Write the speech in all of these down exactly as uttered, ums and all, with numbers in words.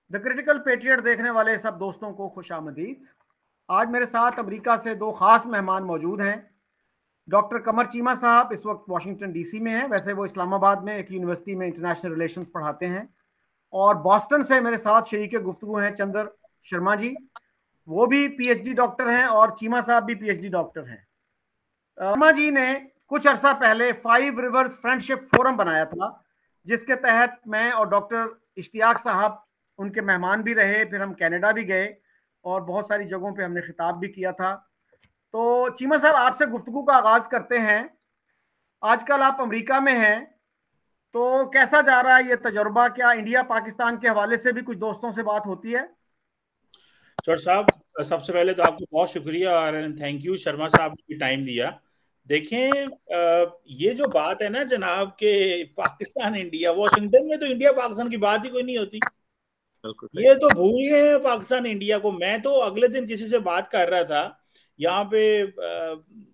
The critical patriot देखने वाले सब दोस्तों को खुशामदीद। आज मेरे साथ अमेरिका से दो खास मेहमान मौजूद हैं। डॉक्टर कमर चीमा साहब इस वक्त वाशिंगटन डीसी में हैं, वैसे वो इस्लामाबाद में एक यूनिवर्सिटी में इंटरनेशनल रिलेशंस पढ़ाते हैं। और बॉस्टन से मेरे साथ शरीक गुफ्तगू हैं चंद्र शर्मा जी, वो भी पीएचडी डॉक्टर हैं और चीमा साहब भी पीएचडी डॉक्टर हैं। शर्मा जी ने कुछ अरसा पहले फाइव रिवर्स फ्रेंडशिप फोरम बनाया था, जिसके तहत मैं और डॉक्टर इश्तियाक साहब उनके मेहमान भी रहे। फिर हम कनाडा भी गए और बहुत सारी जगहों पे हमने खिताब भी किया था। तो चीमा साहब, आपसे गुफ्तगू का आगाज करते हैं। आजकल आप अमेरिका में हैं, तो कैसा जा रहा है ये तजुर्बा? क्या इंडिया पाकिस्तान के हवाले से भी कुछ दोस्तों से बात होती है? चौर साहब, सबसे पहले तो आपको बहुत शुक्रिया और थैंक यू शर्मा साहब ने टाइम दिया। देखें, ये जो बात है ना जनाब के पाकिस्तान इंडिया, वाशिंगटन में तो इंडिया पाकिस्तान की बात ही कोई नहीं होती। ये तो भूल गए हैं पाकिस्तान इंडिया को। मैं तो अगले दिन किसी से बात कर रहा था यहाँ पे, आ,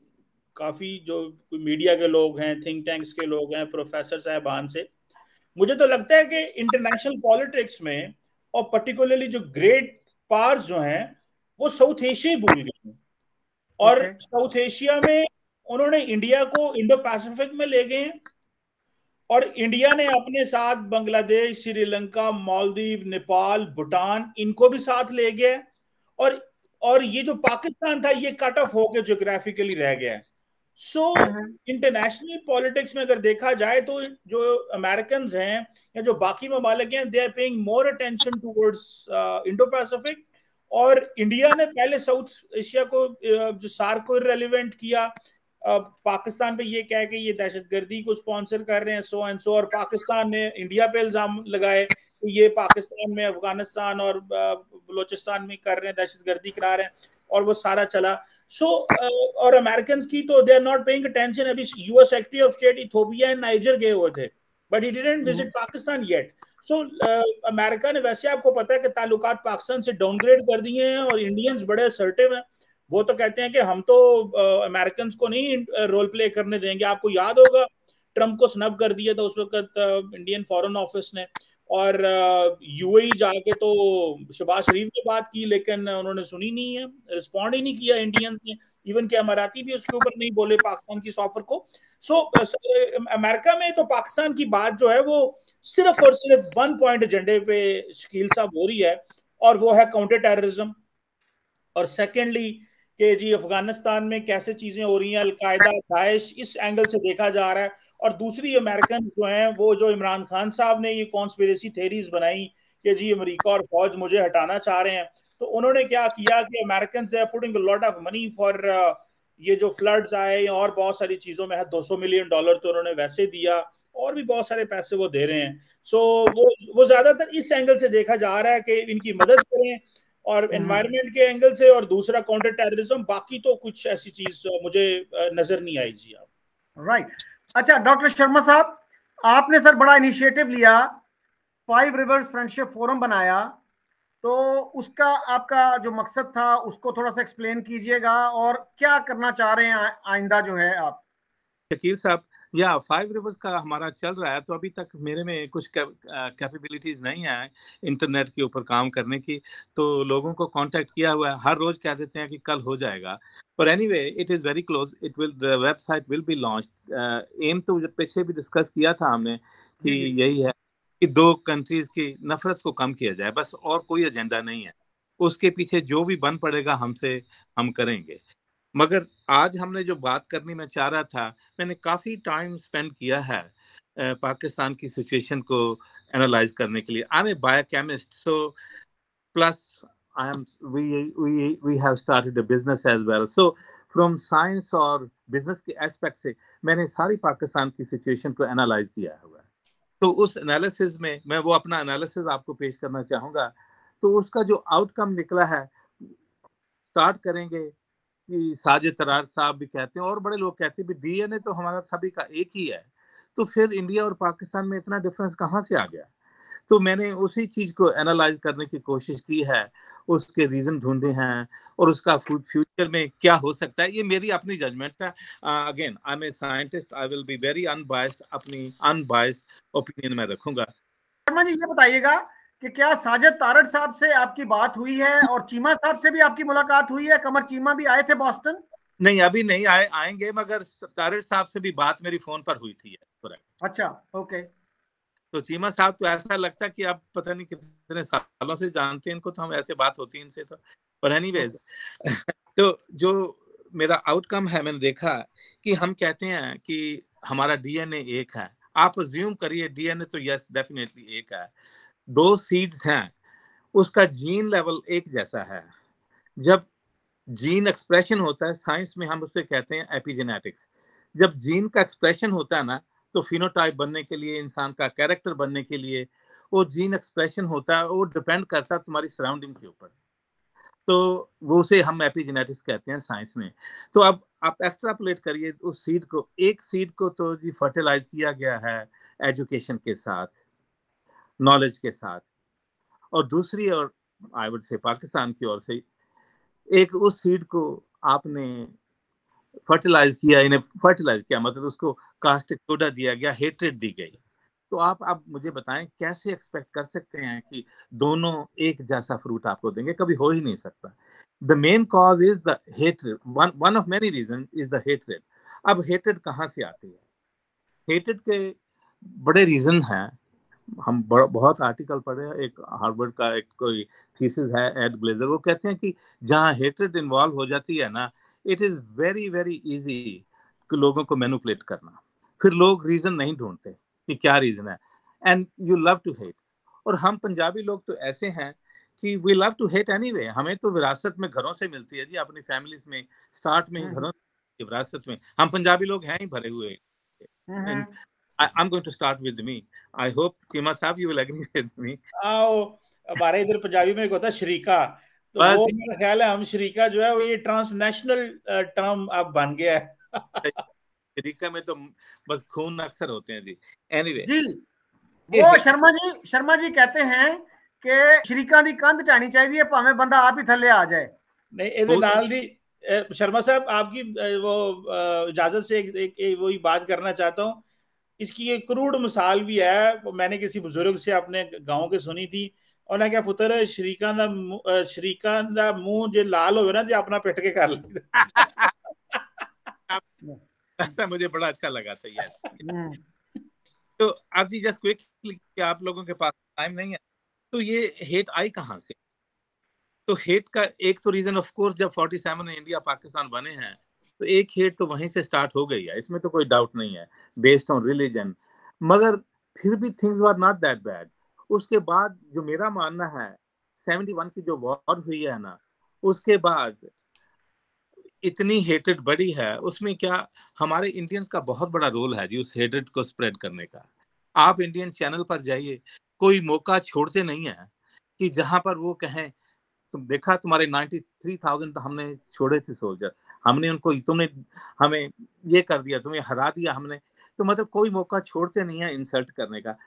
काफी जो मीडिया के लोग हैं, थिंक टैंक्स के लोग हैं, प्रोफेसर साहबान से। मुझे तो लगता है कि इंटरनेशनल पॉलिटिक्स में और पर्टिकुलरली जो ग्रेट पार्स जो हैं वो साउथ एशिया भूल गए हैं। और okay. साउथ एशिया में उन्होंने इंडिया को इंडो पैसिफिक में ले गए हैं और इंडिया ने अपने साथ बांग्लादेश, श्रीलंका, मालदीव, नेपाल, भूटान, इनको भी साथ ले गया। और और ये जो पाकिस्तान था ये कट ऑफ होकर ज्योग्राफिकली रह गया है। सो इंटरनेशनल पॉलिटिक्स में अगर देखा जाए तो जो अमेरिकन हैं या जो बाकी ममालिक हैं, they are paying more attention towards Indo Pacific. और इंडिया ने पहले साउथ एशिया को, जो सार्क को इररिलेवेंट किया, पाकिस्तान पे ये कह के ये दहशतगर्दी को स्पॉन्सर कर रहे हैं, सो एंड सो। और पाकिस्तान ने इंडिया पे इल्जाम लगाए कि ये पाकिस्तान में, अफगानिस्तान और बलोचिस्तान में कर रहे हैं, दहशतगर्दी करा रहे हैं, और वो सारा चला। सो so, और अमेरिकन की तो they are not paying attention. अभी US secretary of state Ethiopia and Niger गए हुए थे, but he didn't visit Pakistan yet. So America ने, वैसे आपको पता है कि ताल्लुकात पाकिस्तान से डाउनग्रेड कर दिए हैं और इंडियंस बड़े असर्टिव हैं। वो तो कहते हैं कि हम तो अमेरिकन को नहीं रोल प्ले करने देंगे। आपको याद होगा ट्रंप को स्नब कर दिया था उस वक्त इंडियन फॉरेन ऑफिस ने, और यूएई जाके तो शहबाज शरीफ ने बात की, लेकिन उन्होंने सुनी नहीं है, रिस्पॉन्ड ही नहीं किया इंडियंस ने। इवन के अमाराती भी उसके ऊपर नहीं बोले पाकिस्तान की ऑफर को। सो अमेरिका में तो पाकिस्तान की बात जो है वो सिर्फ और सिर्फ वन पॉइंट एजेंडे पे शकील साहब हो रही है, और वो है काउंटर टेररिज्म। और सेकेंडली कि जी अफगानिस्तान में कैसे चीजें हो रही हैं, अलकायदा, दाइश, इस एंगल से देखा जा रहा है। और दूसरी अमेरिकन जो हैं, वो जो इमरान खान साहब ने ये कॉन्स्पिरेसी थेरीज बनाई कि जी अमेरिका और फौज मुझे हटाना चाह रहे हैं, तो उन्होंने क्या किया कि American they are putting a lot of money for ये जो फ्लड्स आए और बहुत सारी चीजों में है, दो सौ मिलियन डॉलर तो उन्होंने वैसे दिया, और भी बहुत सारे पैसे वो दे रहे हैं। सो वो वो ज्यादातर इस एंगल से देखा जा रहा है कि इनकी मदद करें, और एनवायरनमेंट के एंगल से, और दूसरा काउंटर टेररिज्म। बाकी तो कुछ ऐसी चीज मुझे नजर नहीं आई जी। आप राइट right. अच्छा डॉक्टर शर्मा साहब, आपने सर बड़ा इनिशिएटिव लिया, फाइव रिवर्स फ्रेंडशिप फोरम बनाया, तो उसका आपका जो मकसद था उसको थोड़ा सा एक्सप्लेन कीजिएगा, और क्या करना चाह रहे हैं आइंदा जो है आप? शकील साहब, या फाइव रिवर्स का हमारा चल रहा है, तो अभी तक मेरे में कुछ कैपेबिलिटीज नहीं है इंटरनेट के ऊपर काम करने की, तो लोगों को कांटेक्ट किया हुआ है। हर रोज कह देते हैं कि कल हो जाएगा, पर anyway it is very close, it will, the website will be launched. एम तो पीछे भी डिस्कस किया था हमने कि यही है कि दो कंट्रीज की नफरत को कम किया जाए, बस, और कोई एजेंडा नहीं है। उसके पीछे जो भी बन पड़ेगा हमसे, हम करेंगे। मगर आज हमने जो बात करनी मैं चाह रहा था, मैंने काफ़ी टाइम स्पेंड किया है पाकिस्तान की सिचुएशन को एनालाइज करने के लिए। I am a biochemist, so plus I am we we we have started a business as well. So from science और बिजनेस के एस्पेक्ट से मैंने सारी पाकिस्तान की सिचुएशन को एनालाइज किया हुआ है। तो उस एनालिसिस में मैं वो अपना एनालिसिस आपको पेश करना चाहूँगा। तो उसका जो आउटकम निकला है, स्टार्ट करेंगे कि साजिद तरार साहब भी कहते हैं और बड़े लोग कहते हैं भी डीएनए तो हमारा सभी का एक ही है, तो फिर इंडिया और पाकिस्तान में इतना डिफरेंस कहाँ से आ गया? तो मैंने उसी चीज़ को एनालाइज करने की कोशिश की है, उसके रीज़न ढूंढे हैं, और उसका फ्यूचर में क्या हो सकता है, ये मेरी अपनी जजमेंट है। Again I am a scientist, I will be very unbiased, अपनी अनबायस्ड ओपिनियन में रखूंगा। शर्मा जी, ये बताइएगा कि क्या साजिद तारड़ साहब से आपकी बात हुई है और चीमा साहब से भी आपकी मुलाकात हुई है? कमर चीमा भी आए थे बॉस्टन? नहीं, अभी नहीं आए, आएंगे, मगर तारड़ साहब से भी बात मेरी फोन पर हुई थी। अच्छा, ओके। तो चीमा साहब तो ऐसा लगता कि आप पता नहीं कितने सालों से जानते हैं इनको, तो हम ऐसे बात होती है इनसे तो। पर एनीवेज तो जो मेरा आउटकम है, मैंने देखा कि हम कहते हैं कि हमारा डीएनए एक है। आप अज्यूम करिए डीएनए तो यस डेफिनेटली एक है, दो सीड्स हैं, उसका जीन लेवल एक जैसा है। जब जीन एक्सप्रेशन होता है, साइंस में हम उसे कहते हैं एपिजेनेटिक्स। जब जीन का एक्सप्रेशन होता है ना, तो फिनोटाइप बनने के लिए, इंसान का कैरेक्टर बनने के लिए वो जीन एक्सप्रेशन होता है, वो डिपेंड करता है तुम्हारी सराउंडिंग के ऊपर। तो वो उसे हम एपिजेनेटिक्स कहते हैं साइंस में। तो अब आप एक्सट्रापोलेट करिए उस सीड को, एक सीड को तो जी फर्टिलाइज किया गया है एजुकेशन के साथ, नॉलेज के साथ, और दूसरी और आई वुड से पाकिस्तान की ओर से एक उस सीड को आपने फर्टिलाइज किया, इन्हें फर्टिलाइज किया मतलब उसको कास्टिक सोडा दिया गया, हेट्रेड दी गई। तो आप अब मुझे बताएं कैसे एक्सपेक्ट कर सकते हैं कि दोनों एक जैसा फ्रूट आपको देंगे? कभी हो ही नहीं सकता। The main cause is the hatred, one one of many reason is the hatred. अब हेट्रेड कहाँ से आती है? हेट्रेड के बड़े रीजन हैं, हम बहुत आर्टिकल पढ़े। एक हार्वर्ड का एक कोई थीसिस है, एड ग्लेजर, वो कहते हैं कि जहाँ हेट्रेड इन्वॉल्व हो जाती है ना, it is very very easy लोगों को मैनिपुलेट करना। फिर लोग रीजन नहीं ढूंढते कि क्या रीजन है, and you love to hate. और हम पंजाबी लोग तो ऐसे हैं कि we love to hate anyway. हमें तो विरासत में घरों से मिलती है जी, अपनी फैमिलीज में स्टार्ट में ही घरों से, विरासत में हम पंजाबी लोग हैं ही भरे हुए। I, I'm going to start with me. I hope Chima साहब you will agree with me. आओ, हमारे इधर पंजाबी में एक होता है शरीका, तो वो मेरा ख्याल है हम शरीका जो है वो ये ट्रांसनेशनल टर्म अब बन गया है। शरीका में तो बस खून अक्सर होते हैं जी। एनीवे जी, वो शर्मा जी शर्मा जी कहते हैं कि शरीका दी कंध टाणी चाहिए भावें बंदा आप ही थल्ले आ जाए। नहीं, ਇਹਦੇ ਨਾਲ ਦੀ शर्मा साहब आपकी वो इजाजत से एक, एक, एक वही बात करना चाहता हूँ। इसकी एक क्रूड मिसाल भी है, मैंने किसी बुजुर्ग से अपने गांव के सुनी थी। उन्हें क्या पुत्र शरीका दा शरीका दा मुंह जे लाल होवे ना जे अपना पिट के कर ले। ऐसा मुझे बड़ा अच्छा लगा था। यस। तो आप जी जस्ट क्विकली, आप लोगों के पास टाइम नहीं है, तो ये हेट आई कहाँ से? तो हेट का एक तो रीजन ऑफ कोर्स जब सैंतालीस में इंडिया पाकिस्तान बने हैं तो एक हेट तो वहीं से स्टार्ट हो गई है, इसमें तो कोई डाउट नहीं है, बेस्ड ऑन रिलीजन। मगर फिर भी things were not that bad. उसके बाद जो मेरा मानना है, इकहत्तर की जो वॉर हुई है ना, उसके बाद इतनी हेटेड बढ़ी है, उसमें क्या हमारे इंडियंस का बहुत बड़ा रोल है जी उस हेटेड को स्प्रेड करने का। आप इंडियन चैनल पर जाइए, कोई मौका छोड़ते नहीं है कि जहां पर वो कहें तुम देखा तुम्हारे तिरानवे हज़ार हमने छोड़े थे सोल्जर, हमने उनको, तुमने हमें ये कर दिया, तुम्हें हरा दिया हमने। तो मतलब कोई मौका छोड़ते नहीं है इंसल्ट करने का।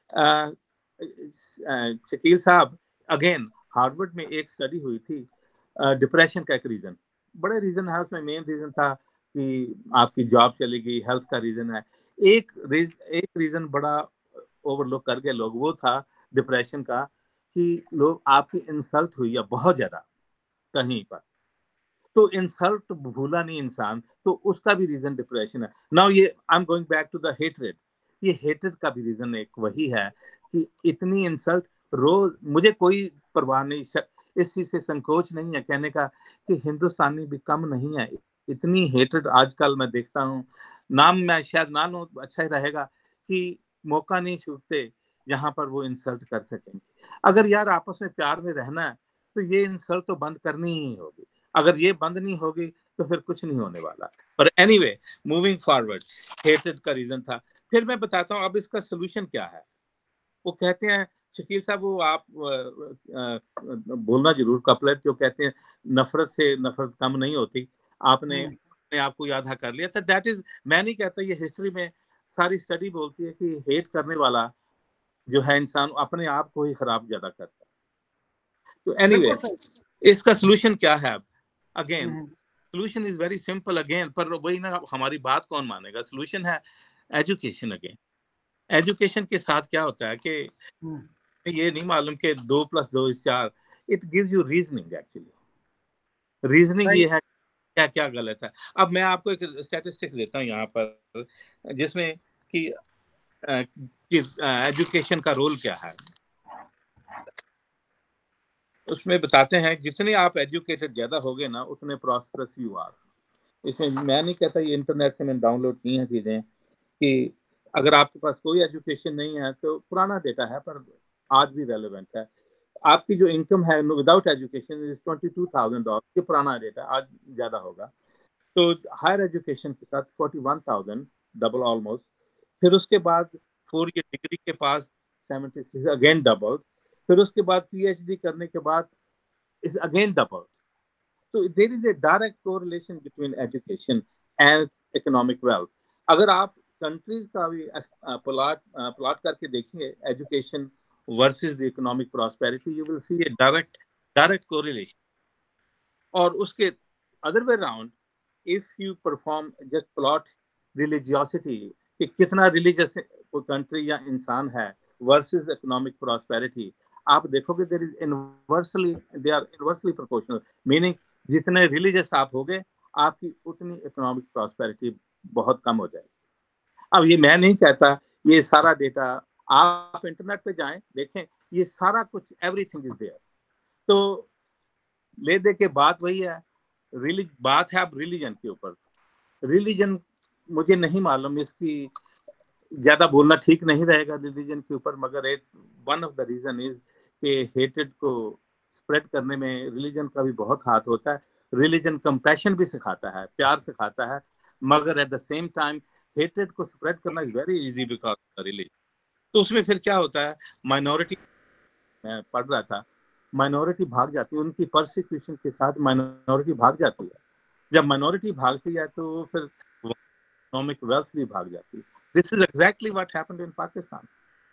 शकील साहब, अगेन हार्वर्ड में एक स्टडी हुई थी, डिप्रेशन का एक रीजन, बड़े रीजन है उसमें, मेन रीजन था कि आपकी जॉब चली गई, हेल्थ का रीजन है। एक रीज, एक रीजन बड़ा ओवरलुक कर गए लोग, वो था डिप्रेशन का कि लोग आपकी इंसल्ट हुई है बहुत ज्यादा कहीं पर, तो इंसल्ट भूला नहीं इंसान, तो उसका भी रीजन डिप्रेशन है। नाउ ये I am going back to the hatred, ये हेट्रेड का भी रीजन एक वही है कि इतनी इंसल्ट रोज, मुझे कोई परवाह नहीं, इस चीज से संकोच नहीं है कहने का कि हिंदुस्तानी भी कम नहीं है, इतनी हेट्रेड आजकल मैं देखता हूँ। नाम मैं शायद ना लूं, अच्छा ही रहेगा कि मौका नहीं छूटते जहां पर वो इंसल्ट कर सकेंगे। अगर यार आपस में प्यार में रहना है तो ये इंसल्ट तो बंद करनी ही होगी, अगर ये बंद नहीं होगी तो फिर कुछ नहीं होने वाला। पर एनीवे, मूविंग फॉरवर्ड, हेटेड का रीजन था। फिर मैं बताता हूँ अब इसका सोल्यूशन क्या है। वो कहते हैं शकील साहब, वो आप आ, आ, बोलना जरूर कपलेट, जो कहते हैं नफरत से नफरत कम नहीं होती, आपने अपने आप को याद कर लिया था। दैट इज, मैं नहीं कहता, ये हिस्ट्री में सारी स्टडी बोलती है कि हेट करने वाला जो है इंसान अपने आप को ही खराब ज्यादा करता है। तो एनीवे, इसका सोल्यूशन क्या है? Again solution is very simple again, पर वही ना, हमारी बात कौन मानेगा? सोल्यूशन है एजुकेशन। अगेन एजुकेशन के साथ क्या होता है कि ये नहीं मालूम कि दो प्लस दो इज चार। It gives you reasoning, actually reasoning ये है क्या क्या गलत है। अब मैं आपको एक स्टैटिस्टिक्स देता हूँ यहाँ पर, जिसमें कि कि एजुकेशन का रोल क्या है। उसमें बताते हैं जितने आप एजुकेटेड ज्यादा होगे ना, उतने प्रॉस्परस यू आर। इसमें मैं नहीं कहता, ये इंटरनेट से मैंने डाउनलोड की हैं चीजें, कि अगर आपके पास कोई एजुकेशन नहीं है तो पुराना डेटा है पर आज भी रेलेवेंट है। आपकी जो इनकम है without education is twenty two thousand dollar, ये पुराना डेटा, आज ज्यादा होगा। तो हायर एजुकेशन के साथ forty one thousand, double almost. फिर उसके बाद फोर ईयर डिग्री के पास सेवेंटी सिक्स, अगेन डबल। फिर उसके बाद पीएचडी करने के बाद इज अगेन डबल। तो there is a direct correlation between education and economic wealth. अगर आप कंट्रीज का भी प्लॉट प्लॉट करके देखेंगे education versus the economic prosperity, you will see A direct direct correlation. और उसके other way round, if you perform just plot religiosity कि कितना रिलीजियस कोई कंट्री या इंसान है वर्सेस इकोनॉमिक प्रॉस्पेरिटी, आप देखोगे there is inversely they are inversely proportional. Meaning जितने रिलीजियस आप होगे, आपकी उतनी इकोनॉमिक प्रॉस्पेरिटी बहुत कम हो जाएगी। अब ये मैं नहीं कहता, ये सारा डेटा आप इंटरनेट पे जाएं देखें, ये सारा कुछ एवरीथिंग इज देयर। तो ले दे के बात वही है, रिलीज बात है अब रिलीजन के ऊपर। रिलीजन मुझे नहीं मालूम, इसकी ज्यादा बोलना ठीक नहीं रहेगा रिलीजन के ऊपर, मगर एक one of the reason is कि हेटेड को स्प्रेड करने में रिलीजन का भी बहुत हाथ होता है। रिलीजन कंपैशन भी सिखाता है, प्यार सिखाता है, मगर at the same time hated को स्प्रेड करना is very easy because of religion. तो उसमें फिर क्या होता है, माइनॉरिटी, मैं पढ़ रहा था, माइनॉरिटी भाग जाती है, उनकी परसिक्यूशन के साथ माइनॉरिटी भाग जाती है। जब माइनॉरिटी भागती है तो फिर इकोनॉमिक वेल्थ भी भाग जाती है। This is exactly what happened in Pakistan.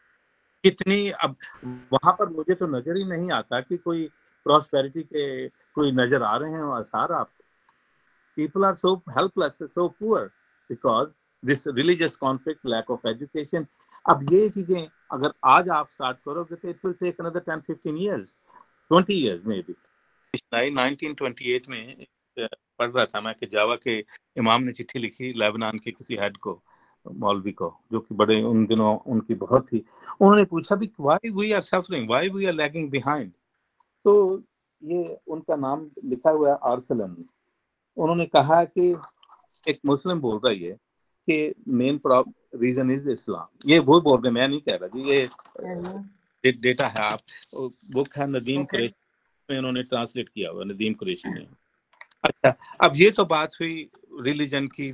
कितनी अब वहां पर मुझे तो नजर ही नहीं आता कि कोई प्रॉस्पेरिटी के कोई नजर आ रहे हैं आसार आपको। People are so helpless, so poor because this religious conflict, lack of education. अब ये चीजें अगर आज आप स्टार्ट करोगे तो it will take another ten fifteen years, twenty years maybe. Nineteen twenty eight में पढ़ रहा था मैं कि जावा के इमाम ने चिट्ठी लिखी लेबनान के किसी हेड को, मौलवी को, जो कि बड़े उन दिनों उनकी बहुत थी। उन्होंने पूछा भी why we are suffering, why we are lagging behind. तो ये उनका नाम लिखा हुआ है आर्सलन। उन्होंने कहा कि एक मुस्लिम बोल रही है कि मेन रीजन इज इस्लाम। ये वो बोल रहे, मैं नहीं कह रहा जी, ये डे, डेटा है। आप बुक है नदीम okay. कुरैशी में उन्होंने ट्रांसलेट किया हुआ, नदीम कुरैशी ने। अच्छा, अब ये तो बात हुई रिलीजन की।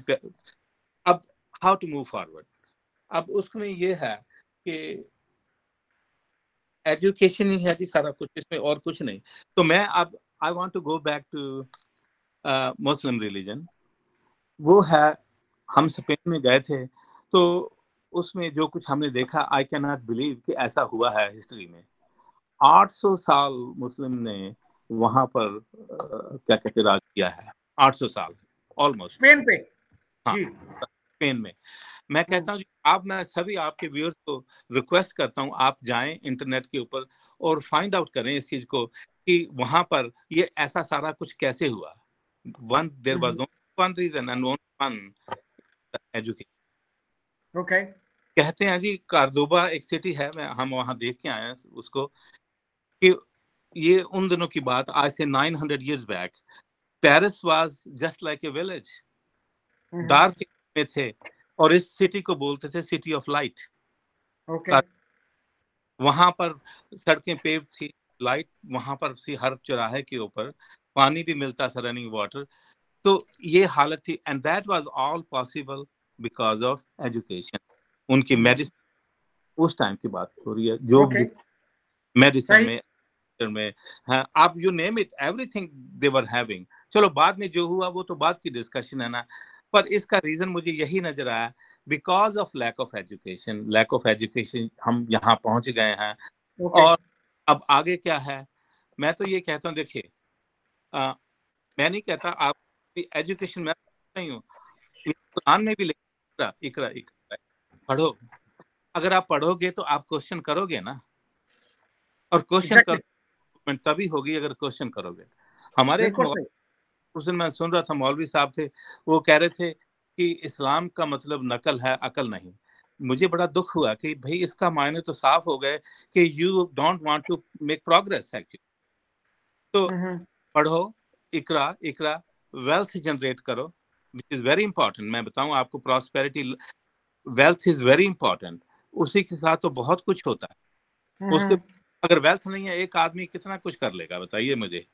अब हाउ टू मूव फॉरवर्ड, अब उसमें ये है कि एजुकेशन ही है जी सारा कुछ, इसमें और कुछ नहीं। तो मैं अब I want to go back to Muslim religion. वो है, हम स्पेन में गए थे तो उसमें जो कुछ हमने देखा, आई कैन नॉट बिलीव कि ऐसा हुआ है हिस्ट्री में। आठ सौ साल मुस्लिम ने वहां पर uh, क्या कहते राज किया है, आठ सौ साल ऑलमोस्ट स्पेन पे। हाँ, जी स्पेन में। मैं कहता हूँ आप, मैं सभी आपके व्यूअर्स को रिक्वेस्ट करता हूँ, आप जाएं इंटरनेट के ऊपर और फाइंड आउट करें इस चीज को कि वहां पर ये ऐसा सारा कुछ कैसे हुआ। One there was one reason and one education. Okay. कहते हैं जी कार्दोबा एक सिटी है, मैं हम वहां देख के आए हैं उसको, कि ये उन दिनों की बात, आज से nine hundred years back, Paris was just like a village, dark में थे, और इस सिटी को बोलते थे सिटी ऑफ लाइट। ओके। वहां पर सड़कें पेव थी, लाइट वहां पर सी, हर चौराहे के ऊपर पानी भी मिलता था, रनिंग वाटर। तो ये हालत थी, and that was all possible because of education. उनकी मेडिसिन, उस टाइम की बात हो रही है, जो okay. मेडिसिन में में हाँ, आप you name it, everything they were having. चलो बाद में जो हुआ वो तो बात की डिस्कशन है ना, पर इसका रीजन मुझे यही नजर आया, because of lack of education. Lack of education हम यहाँ पहुंच गए हैं। okay. और अब आगे क्या है, मैं तो ये कहता हूँ, देखिए मैं नहीं कहता आप एजुकेशन, मैं नहीं हूँ, कुरान में भी लिखा इकरा इकरा पढ़ो। अगर आप पढ़ोगे तो आप क्वेश्चन करोगे ना, और क्वेश्चन कर तभी होगी अगर क्वेश्चन करोगे। हमारे एक उस दिन मैं सुन रहा था, मौलवी साहब थे, वो कह रहे थे कि इस्लाम का मतलब नकल है, अकल नहीं। मुझे बड़ा दुख हुआ कि भाई इसका मायने तो साफ हो गए कि you don't want to make progress actually. तो पढ़ो, इकरा इकरा वेल्थ जनरेट करो, विच इज वेरी इंपॉर्टेंट। मैं बताऊं आपको, prosperity, wealth is very important. उसी के साथ तो बहुत कुछ होता है। उसके अगर वेल्थ नहीं है, एक आदमी कितना कुछ कर लेगा बताइए मुझे।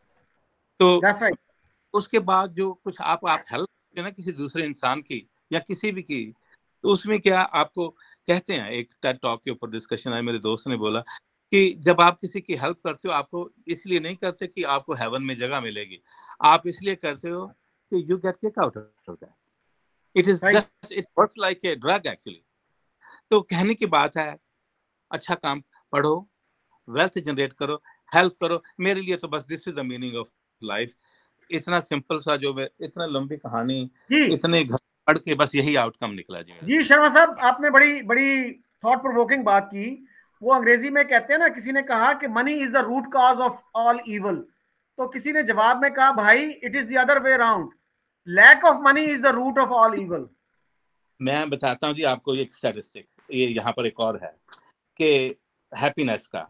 तो right. उसके बाद जो कुछ आप आप हेल्प करते ना किसी दूसरे इंसान की या किसी भी की, तो उसमें क्या आपको कहते हैं, एक टेड टॉक के ऊपर डिस्कशन है, मेरे दोस्त ने बोला कि जब आप किसी की हेल्प करते हो, आपको इसलिए नहीं करते कि आपको हेवन में जगह मिलेगी, आप इसलिए करते हो कि you get kick out of that. It is just it works like a drug actually. तो कहने की बात है, अच्छा काम पढ़ो, वेल्थ जनरेट करो, हेल्प करो। मेरे लिए तो बस this is the meaning of life. इतना सिंपल सा, जो मैं इतना लंबी कहानी इतने घर पढ़ के बस यही आउटकम निकला जी। जी शर्मा साहब, आपने बड़ी बड़ी थॉट प्रोवोकिंग बात की। वो अंग्रेजी में कहते हैं ना, किसी ने कहा कि money is the root cause of all evil, तो किसी ने जवाब में कहा भाई it is the other way around, lack of money is the root of all evil. मैं बताता हूँ जी आपको एक स्टैटिस्टिक, ये यहाँ पर एक और है कि हैप्पीनेस का।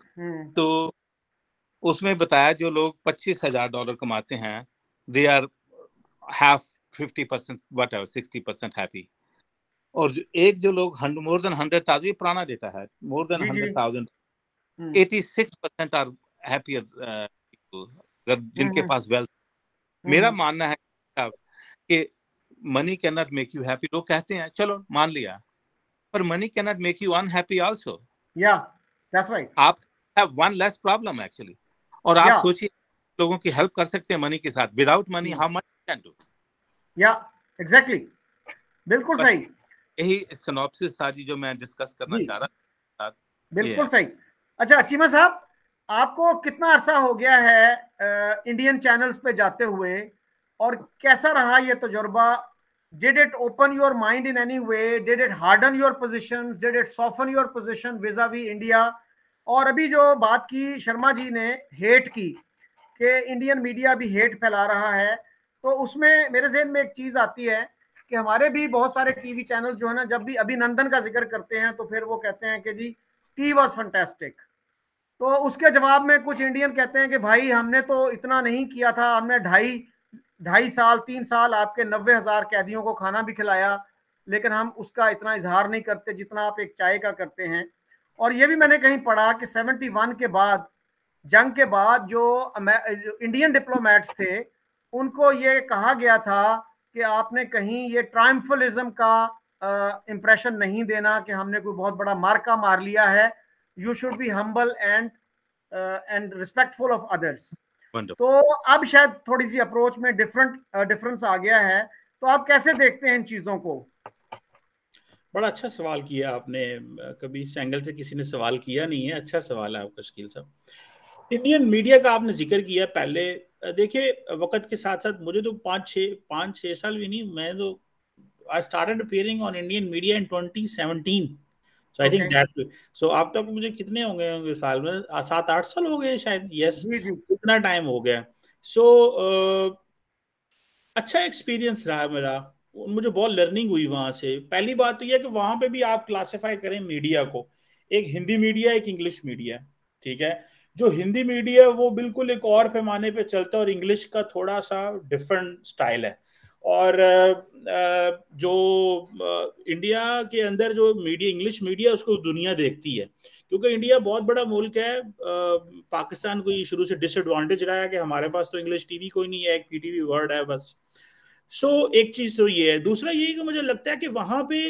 तो उसमें बताया जो लोग पच्चीस हजार डॉलर कमाते हैं, they are half fifty percent whatever sixty percent happy. और जो एक जो लोग मोर देन हंड्रेड थाउजेंड, ये पुराना डेटा है, more than hundred thousand, eighty six percent are happier people जिनके पास वेल्थ। मेरा मानना है कि money can not make you happy. लोग कहते हैं चलो मान लिया, पर money can not make you unhappy also. Yeah that's right. आप have one less problem actually. और आप yeah. सोचिए, लोगों की हेल्प कर सकते हैं मनी के साथ। Without money how much can do. Yeah exactly, बिल्कुल सही। यही सिनॉप्सिस था जी जो मैं डिस्कस करना चाह रहा था। बिल्कुल सही। अच्छा चीमा साहब, आपको कितना अरसा हो गया है आ, इंडियन चैनल्स पे जाते हुए, और कैसा रहा ये तजुर्बा? Did it open your mind in any way? Did it harden your positions? Did it soften your position vis-a-vis India? और अभी जो बात की शर्मा जी ने हेट की कि इंडियन मीडिया भी हेट फैला रहा है, तो उसमें मेरे ज़हन में एक चीज़ आती है कि हमारे भी बहुत सारे टीवी चैनल जो है ना, जब भी अभिनंदन का जिक्र करते हैं तो फिर वो कहते हैं कि जी टी वॉज फंटेस्टिक। तो उसके जवाब में कुछ इंडियन कहते हैं कि भाई हमने तो इतना नहीं किया था, हमने ढाई ढाई साल तीन साल आपके नब्बे हजार कैदियों को खाना भी खिलाया, लेकिन हम उसका इतना इजहार नहीं करते जितना आप एक चाय का करते हैं। और ये भी मैंने कहीं पढ़ा कि इकहत्तर के बाद, जंग के बाद, जो इंडियन डिप्लोमेट्स थे उनको ये कहा गया था कि आपने कहीं ये ट्रायम्फलिज्म का इंप्रेशन नहीं देना कि हमने कोई बहुत बड़ा मार्का मार लिया है। You should be humble and and respectful of others. तो अब शायद थोड़ी सी अप्रोच में डिफरेंट डिफरेंस आ गया है। तो आप कैसे देखते हैं इन चीजों को? बड़ा अच्छा सवाल किया आपने, कभी इस एंगल से किसी ने सवाल किया नहीं है। अच्छा सवाल है आपका शकील साहब। इंडियन मीडिया का आपने जिक्र किया पहले। देखिए वक्त के साथ साथ मुझे तो पाँच छः पाँच छः साल भी नहीं, मैं तो I started appearing on Indian media in twenty seventeen, so I think that. So आप तक मुझे कितने होंगे होंगे साल में, सात आठ साल हो गए शायद। यस, इतना टाइम हो गया। सो so, uh, अच्छा एक्सपीरियंस रहा मेरा, मुझे बहुत लर्निंग हुई वहां से। पहली बात तो यह कि वहां पे भी आप क्लासिफाई करें मीडिया को, एक हिंदी मीडिया, एक इंग्लिश मीडिया, ठीक है। जो हिंदी मीडिया वो बिल्कुल एक और पैमाने पे चलता है और इंग्लिश का थोड़ा सा डिफरेंट स्टाइल है। और जो इंडिया के अंदर जो मीडिया, इंग्लिश मीडिया, उसको दुनिया देखती है, क्योंकि इंडिया बहुत बड़ा मुल्क है। पाकिस्तान को ये शुरू से डिसएडवांटेज रहा है कि हमारे पास तो इंग्लिश टीवी कोई नहीं है, एक पीटीवी वर्ल्ड है बस। सो so, एक चीज तो ये है। दूसरा ये कि मुझे लगता है कि वहां पे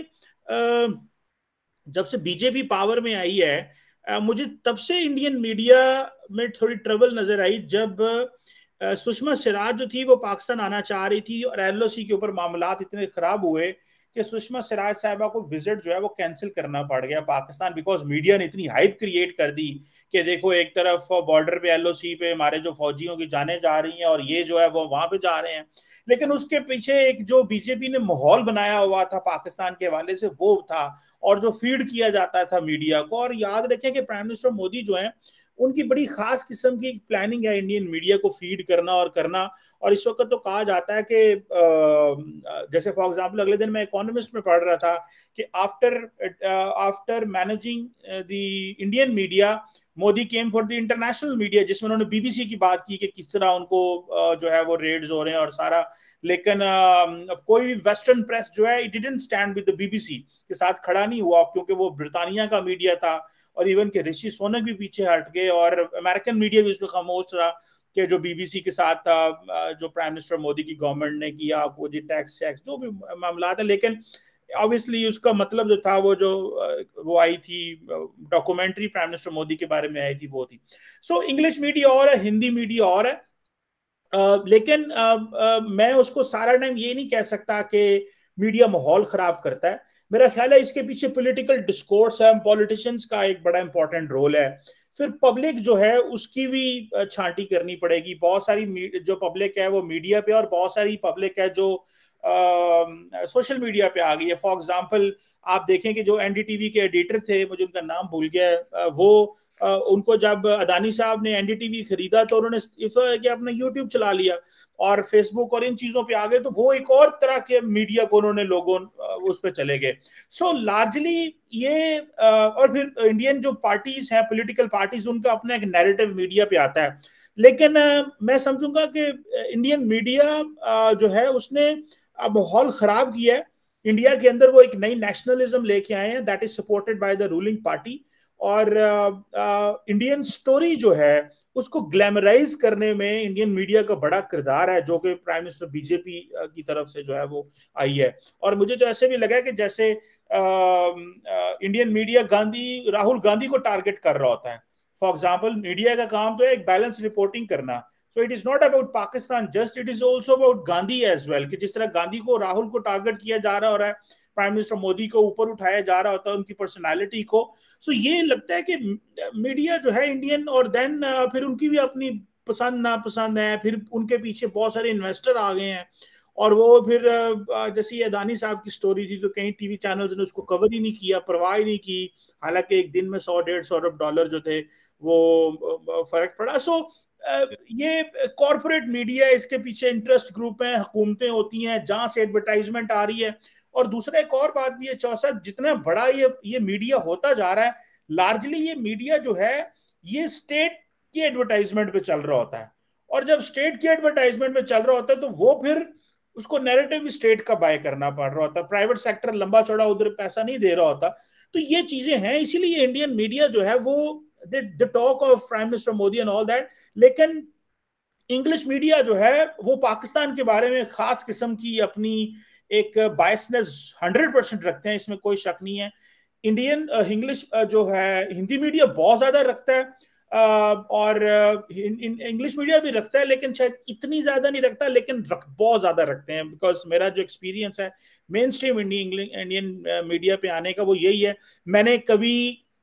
जब से बीजेपी पावर में आई है, मुझे तब से इंडियन मीडिया में थोड़ी ट्रबल नजर आई, जब सुषमा स्वराज जो थी वो पाकिस्तान आना चाह रही थी और एलओसी के ऊपर मामलात इतने खराब हुए कि सुषमा स्वराज साहिबा को विजिट जो है वो कैंसिल करना पड़ गया पाकिस्तान, बिकॉज मीडिया ने इतनी हाइप क्रिएट कर दी कि देखो एक तरफ बॉर्डर पे एलओसी पे हमारे जो फौजियों की जानें जा रही हैं और ये जो है वो वहां पे जा रहे हैं। लेकिन उसके पीछे एक जो बीजेपी ने माहौल बनाया हुआ था पाकिस्तान के हवाले से वो था, और जो फीड किया जाता था मीडिया को। और याद रखें कि प्राइम मिनिस्टर मोदी जो है उनकी बड़ी खास किस्म की प्लानिंग है इंडियन मीडिया को फीड करना और करना। और इस वक्त तो कहा जाता है कि जैसे फॉर एग्जांपल अगले दिन मैं इकोनॉमिस्ट में पढ़ रहा था कि after after managing the Indian media Modi came for the international media, जिसमें उन्होंने बीबीसी की बात की कि किस तरह उनको जो है वो रेड्स हो रहे हैं और सारा। लेकिन कोई भी वेस्टर्न प्रेस जो है it didn't stand with the BBC के साथ खड़ा नहीं हुआ, क्योंकि वो ब्रिटानिया का मीडिया था। और इवन के ऋषि सोनक भी पीछे हट गए और अमेरिकन मीडिया भी उसमें खामोश रहा कि जो बीबीसी के साथ था, जो प्राइम मिनिस्टर मोदी की गवर्नमेंट ने किया वो जी टैक्स टैक्स जो भी मामला था। लेकिन ऑब्वियसली उसका मतलब जो था वो जो वो आई थी डॉक्यूमेंट्री प्राइम मिनिस्टर मोदी के बारे में आई थी वो थी। सो इंग्लिश मीडिया और है, हिंदी मीडिया और है। uh, लेकिन uh, uh, मैं उसको सारा टाइम ये नहीं कह सकता कि मीडिया माहौल खराब करता है। मेरा ख्याल है इसके पीछे पॉलिटिकल डिस्कोर्स है, पॉलिटिशियंस का एक बड़ा इंपॉर्टेंट रोल है। फिर पब्लिक जो है उसकी भी छांटी करनी पड़ेगी। बहुत सारी जो पब्लिक है वो मीडिया पे और बहुत सारी पब्लिक है जो सोशल uh, मीडिया पे आ गई है। फॉर एग्जांपल आप देखें कि जो एनडीटीवी के एडिटर थे, मुझे उनका नाम भूल गया, uh, वो uh, उनको जब अदानी साहब ने एनडीटीवी खरीदा तो उन्होंने कि अपना यूट्यूब चला लिया और फेसबुक और इन चीजों पे आ गए, तो वो एक और तरह के मीडिया को उन्होंने लोगों उस पर चले गए। सो लार्जली ये और फिर इंडियन जो पार्टीज हैं, पॉलिटिकल पार्टीज, उनका अपना एक नैरेटिव मीडिया पे आता है। लेकिन मैं समझूंगा कि इंडियन मीडिया जो है उसने माहौल खराब किया है। इंडिया के अंदर वो एक नई नेशनलिज्म लेके आए हैं that is supported by the ruling party. और इंडियन स्टोरी जो है उसको ग्लैमराइज करने में इंडियन मीडिया का बड़ा किरदार है, जो कि प्राइम मिनिस्टर बीजेपी की तरफ से जो है वो आई है। और मुझे तो ऐसे भी लगा है कि जैसे इंडियन मीडिया गांधी राहुल गांधी को टारगेट कर रहा होता है। फॉर एग्जांपल मीडिया का काम तो है एक बैलेंस रिपोर्टिंग करना। So it is not about Pakistan just, it is also about Gandhi as well, कि जिस तरह गांधी को राहुल को टारगेट किया जा रहा हो रहा है, प्राइम मिनिस्टर मोदी को ऊपर उठाया जा रहा होता है उनकी पर्सनालिटी को। सो so ये लगता है कि मीडिया जो है इंडियन, और देन फिर उनकी भी अपनी पसंद नापसंद है, फिर उनके पीछे बहुत सारे इन्वेस्टर आ गए हैं। और वो फिर जैसे ये अदानी साहब की स्टोरी थी तो कई टीवी चैनल्स ने उसको कवर ही नहीं किया, परवाह ही नहीं की, हालांकि एक दिन में सौ डेढ़ सौ अरब डॉलर जो थे वो फर्क पड़ा। सो so, ये कॉर्पोरेट मीडिया, इसके पीछे इंटरेस्ट ग्रुप है, हुकूमतें होती हैं जहां से एडवर्टाइजमेंट आ रही है। और दूसरा एक और बात भी है चौसा, जितना बड़ा ये ये मीडिया होता जा रहा है, लार्जली ये मीडिया जो है ये स्टेट की एडवर्टाइजमेंट पे चल रहा होता है। और जब स्टेट की एडवर्टाइजमेंट पे चल रहा होता है तो वो फिर उसको नैरेटिव स्टेट का बाय करना पड़ रहा होता है, प्राइवेट सेक्टर लंबा चौड़ा उधर पैसा नहीं दे रहा होता। तो ये चीजें हैं, इसीलिए इंडियन मीडिया जो है वो the talk of prime minister Modi and all that. लेकिन इंग्लिश मीडिया जो है वो पाकिस्तान के बारे में खास किस्म की अपनी एक बायसनेस हंड्रेड परसेंट रखते हैं, इसमें कोई शक नहीं है। इंडियन इंग्लिश जो है हिंदी मीडिया बहुत ज्यादा रखता है, uh, और इंग्लिश uh, मीडिया भी रखता है, लेकिन शायद इतनी ज्यादा नहीं रखता, लेकिन रख, बहुत ज्यादा रखते हैं। बिकॉज मेरा जो एक्सपीरियंस है मेन स्ट्रीम इंडियन मीडिया पे आने का वो यही है। मैंने कभी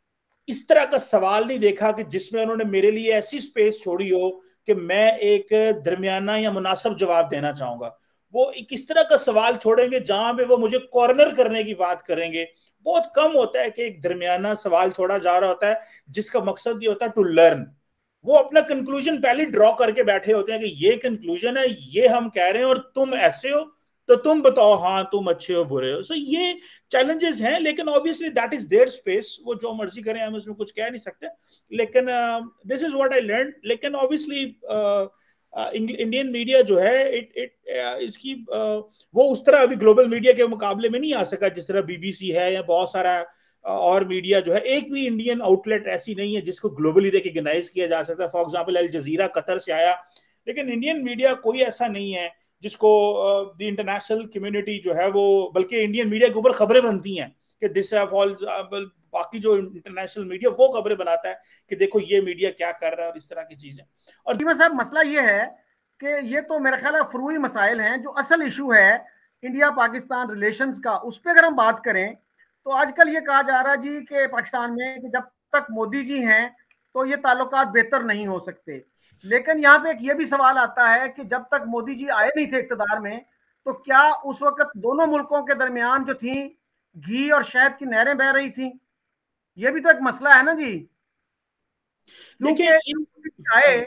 इस तरह का सवाल नहीं देखा कि जिसमें उन्होंने मेरे लिए ऐसी स्पेस छोड़ी हो कि मैं एक दरमियाना या मुनासिब जवाब देना चाहूंगा। वो एक इस तरह का सवाल छोड़ेंगे जहां पे वो मुझे कॉर्नर करने की बात करेंगे। बहुत कम होता है कि एक दरमियाना सवाल छोड़ा जा रहा होता है जिसका मकसद ये होता है टू लर्न। वो अपना कंक्लूजन पहले ड्रॉ करके बैठे होते हैं कि ये कंक्लूजन है, ये हम कह रहे हैं और तुम ऐसे हो तो तुम बताओ हाँ तुम अच्छे हो बुरे हो। सो so, ये चैलेंजेस हैं, लेकिन obviously that is their space, वो जो मर्जी करें हम इसमें कुछ कह नहीं सकते। लेकिन this is what I learn. लेकिन ऑब्वियसली इंडियन मीडिया जो है इट इट uh, इसकी uh, वो उस तरह अभी ग्लोबल मीडिया के मुकाबले में नहीं आ सका जिस तरह बीबीसी है या बहुत सारा uh, और मीडिया जो है। एक भी इंडियन आउटलेट ऐसी नहीं है जिसको ग्लोबली रिकॉग्नाइज किया जा सकता है। For example Al Jazeera Qatar से आया, लेकिन इंडियन मीडिया कोई ऐसा नहीं है जिसको द इंटरनेशनल कम्युनिटी जो है वो, बल्कि इंडियन मीडिया के ऊपर खबरें बनती हैं कि दिस ऑल, बाकी जो इंटरनेशनल मीडिया वो खबरें बनाता है कि देखो ये मीडिया क्या कर रहा है और इस तरह की चीजें। और जी साहब मसला ये है कि ये तो मेरा ख्याल है फरूई मसाइल हैं, जो असल इशू है इंडिया पाकिस्तान रिलेशंस का, उस पर अगर हम बात करें तो आजकल ये कहा जा रहा है जी कि पाकिस्तान में कि जब तक मोदी जी हैं तो ये ताल्लुकात बेहतर नहीं हो सकते। लेकिन यहाँ पे एक ये भी सवाल आता है कि जब तक मोदी जी आए नहीं थे इक़्तिदार में, तो क्या उस वक्त दोनों मुल्कों के दरमियान जो थी घी और शहद की नहरें बह रही थी? ये भी तो एक मसला है ना जी। क्योंकि आए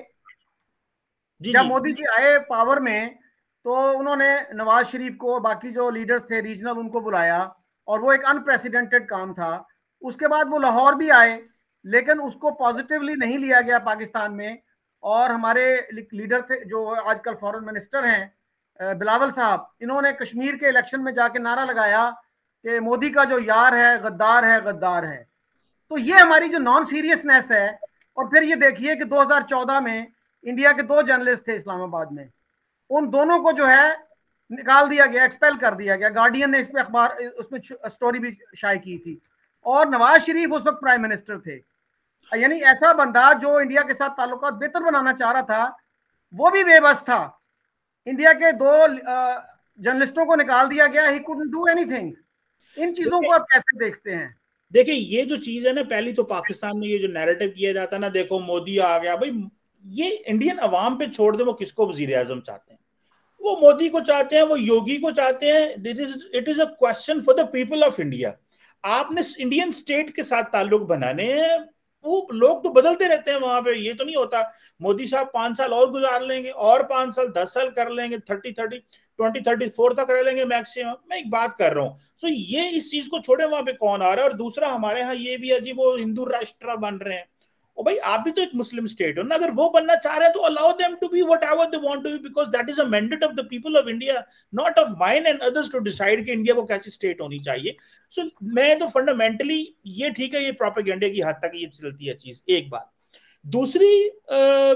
जी जब जी। मोदी जी आए पावर में तो उन्होंने नवाज शरीफ को, बाकी जो लीडर्स थे रीजनल, उनको बुलाया और वो एक अनप्रेसिडेंटेड काम था। उसके बाद वो लाहौर भी आए, लेकिन उसको पॉजिटिवली नहीं लिया गया पाकिस्तान में। और हमारे लीडर थे जो आजकल फॉरेन मिनिस्टर हैं बिलावल साहब, इन्होंने कश्मीर के इलेक्शन में जाके नारा लगाया कि मोदी का जो यार है गद्दार है, गद्दार है। तो ये हमारी जो नॉन सीरियसनेस है। और फिर ये देखिए कि दो हज़ार चौदह में इंडिया के दो जर्नलिस्ट थे इस्लामाबाद में, उन दोनों को जो है निकाल दिया गया, एक्सपेल कर दिया गया। गार्डियन ने इस पे अखबार, उसमें स्टोरी भी शाये की थी। और नवाज शरीफ उस वक्त प्राइम मिनिस्टर थे। यानी ऐसा बंदा जो इंडिया के साथ ताल्लुकात बेहतर बनाना चाह रहा था, वो भी बेबस था। इंडिया के दो जर्नलिस्टों को निकाल दिया गया, ही कुडंट डू एनीथिंग। इन चीजों को आप कैसे देखते हैं? देखिए, ये जो चीज है ना, पहली तो पाकिस्तान में ये जो नैरेटिव किया जाता है ना, देखो मोदी आ गया, भाई ये इंडियन अवाम पे छोड़ दे, वो किसको वजीर आजम चाहते हैं? वो मोदी को चाहते हैं, वो योगी को चाहते हैं। It is it is a question for the people of India. आपने इंडियन स्टेट के साथ ताल्लुक बनाने हैं, वो लोग तो बदलते रहते हैं वहां पे। ये तो नहीं होता मोदी साहब पांच साल और गुजार लेंगे, और पांच साल दस साल कर लेंगे, thirty thirty twenty thirty four तक रह लेंगे मैक्सिमम। मैं एक बात कर रहा हूँ। सो ये इस चीज को छोड़े, वहां पे कौन आ रहा है? और दूसरा, हमारे यहाँ ये भी है जी, वो हिंदू राष्ट्र बन रहे हैं। ओ भाई, आप भी तो एक मुस्लिम स्टेट हो ना। अगर वो बनना चाह रहे हैं तो allow them to be whatever they want to be, because that is a mandate of the people of India, not of mine and others to decide कि इंडिया को कैसी स्टेट होनी चाहिए। सो so, मैं तो फंडामेंटली ये ठीक है, ये प्रोपेगेंडे की हद तक ये चलती है चीज। एक बात। दूसरी, आ,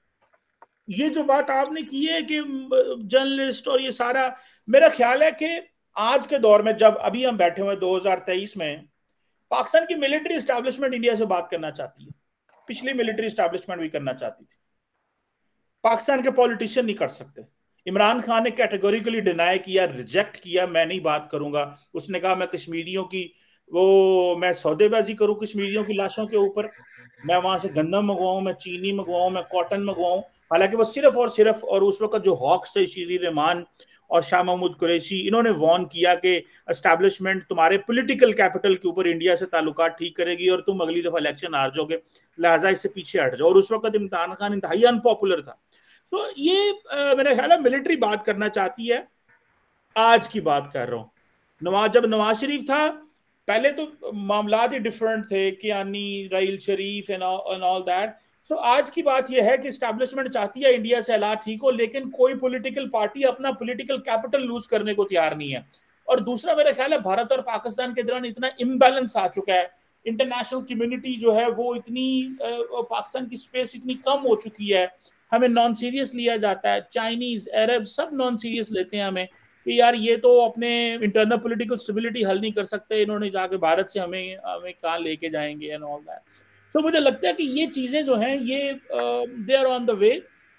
ये जो बात आपने की है कि जर्नलिस्ट और ये सारा, मेरा ख्याल है कि आज के दौर में, जब अभी हम बैठे हुए दो हज़ार तेईस में, पाकिस्तान की मिलिट्री एस्टैब्लिशमेंट इंडिया से बात करना चाहती है। पिछली मिलिट्री एस्टैब्लिशमेंट भी करना चाहती थी। पाकिस्तान के पॉलिटिशियन नहीं कर सकते। इमरान खान ने कैटेगोरिकली डिनाई किया, रिजेक्ट किया, मैं नहीं बात करूंगा। उसने कहा मैं कश्मीरियों की वो मैं सौदेबाजी करूं कश्मीरियों की लाशों के ऊपर, मैं वहां से गंदम मंगवाऊं, मैं चीनी मंगवाऊं, मैं कॉटन मंगवाऊं। हालांकि वो सिर्फ और सिर्फ, और उस वक्त जो हॉक्स थे, शीरी रहमान और शाह महमूद कुरैशी, इन्होंने वार्न किया कि एस्टैब्लिशमेंट तुम्हारे पॉलिटिकल कैपिटल के ऊपर इंडिया से ताल्लुकात ठीक करेगी और तुम अगली दफा इलेक्शन हार जाओगे, लिहाजा इससे पीछे हट जाओ। और उस वक्त इमरान खान इंतहाई अनपॉपुलर था। सो so, ये आ, मेरा ख्याल है मिलिट्री बात करना चाहती है। आज की बात कर रहा हूँ। नवाज जब नवाज शरीफ था, पहले तो मामलात ही डिफरेंट थे, Kayani, Raheel Sharif and all that. So आज की बात यह है कि एस्टैब्लिशमेंट चाहती है इंडिया से हालात ठीक हो, लेकिन कोई पॉलिटिकल पार्टी अपना पॉलिटिकल कैपिटल लूज करने को तैयार नहीं है। और दूसरा, मेरा ख्याल है भारत और पाकिस्तान के दौरान इतना इम्बैलेंस आ चुका है, इंटरनेशनल कम्युनिटी जो है वो इतनी, पाकिस्तान की स्पेस इतनी कम हो चुकी है, हमें नॉन सीरियस लिया जाता है। चाइनीज, अरब सब नॉन सीरियस लेते हैं हमें कि यार ये तो अपने इंटरनल पॉलिटिकल स्टेबिलिटी हल नहीं कर सकते, इन्होंने जाके भारत से हमें हमें कहाँ लेके जाएंगे एंड ऑल दैट। सो मुझे लगता है कि ये चीजें जो हैं ये they are on the way.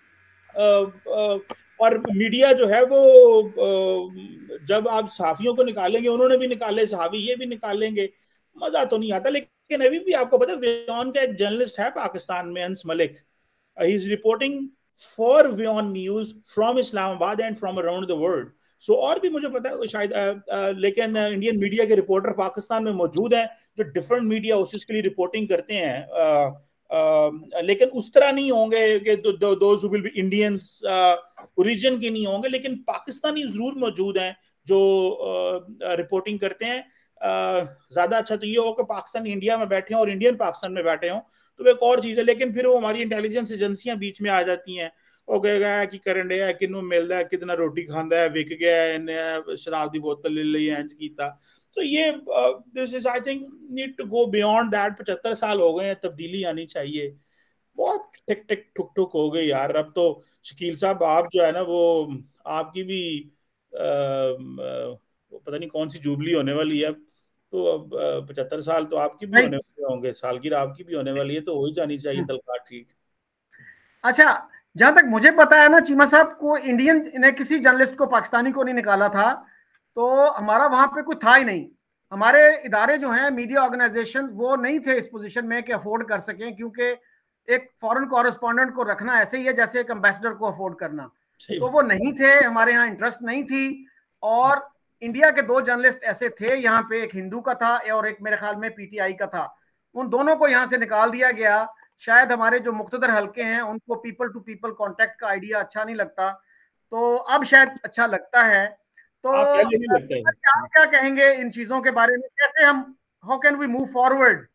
और मीडिया जो है वो uh, जब आप सहाफियों को निकालेंगे, उन्होंने भी निकाले सहाफी, ये भी निकालेंगे, मजा तो नहीं आता। लेकिन अभी भी आपको पता है, व्योन का एक जर्नलिस्ट है पाकिस्तान में, Anas Malik, he is reporting for व्योन news from Islamabad and from around the world. So so, और भी मुझे पता है शायद, आ, आ, लेकिन इंडियन मीडिया के रिपोर्टर पाकिस्तान में मौजूद हैं जो डिफरेंट मीडिया हाउसेस के लिए रिपोर्टिंग करते हैं, आ, आ, लेकिन उस तरह नहीं होंगे कि those who will be Indians origin के नहीं होंगे, लेकिन पाकिस्तानी जरूर मौजूद हैं जो रिपोर्टिंग करते हैं। ज्यादा अच्छा तो ये हो कि पाकिस्तान इंडिया में बैठे हों और इंडियन पाकिस्तान में बैठे हों, तो एक और चीज है। लेकिन फिर वो हमारी इंटेलिजेंस एजेंसियां बीच में आ जाती हैं, ਉਹ ਕਹੇਗਾ ਕਿ ਕਰਨ ਰਿਹਾ, ਕਿਨੂੰ ਮਿਲਦਾ, ਕਿਤਨਾ ਰੋਟੀ ਖਾਂਦਾ ਹੈ, ਵਿਕ ਗਿਆ, ਇਹਨੇ ਸ਼ਰਾਬ ਦੀ ਬੋਤਲ ਲੈ ਲਈ, ਇੰਜ ਕੀਤਾ। ਸੋ ये this is I think need to go beyond that. पचहत्तर साल हो गए हैं, तब्दीली आनी चाहिए। बहुत टिक टिक ठुक ठुक हो गई यार। अब तो शकील साहब, आप जो है ना, वो आपकी भी आ, पता नहीं कौन सी जुबली होने वाली है, तो अब पचहत्तर साल तो आपकी भी होने वाले होंगे, सालगिरह आपकी भी होने वाली है, तो हो ही जानी चाहिए तलकात ठीक। अच्छा, जहां तक मुझे पता है ना, चीमा साहब को इंडियन ने किसी जर्नलिस्ट को, पाकिस्तानी को नहीं निकाला था। तो हमारा वहां पे कुछ था ही नहीं। हमारे इदारे जो हैं, मीडिया ऑर्गेनाइजेशन, वो नहीं थे इस पोजीशन में कि अफोर्ड कर सकें, क्योंकि एक फॉरेन कॉरेस्पॉन्डेंट को रखना ऐसे ही है जैसे एक एम्बेसडर को अफोर्ड करना, तो वो नहीं थे, हमारे यहाँ इंटरेस्ट नहीं थी। और इंडिया के दो जर्नलिस्ट ऐसे थे यहाँ पे, एक हिंदू का था और एक मेरे ख्याल में पीटीआई का था, उन दोनों को यहाँ से निकाल दिया गया। शायद हमारे जो मुख्तदर हल्के हैं उनको पीपल टू पीपल कांटेक्ट का आइडिया अच्छा नहीं लगता, तो अब शायद अच्छा लगता है। तो क्या क्या कहेंगे इन चीजों के बारे में, कैसे हम, how can we move forward?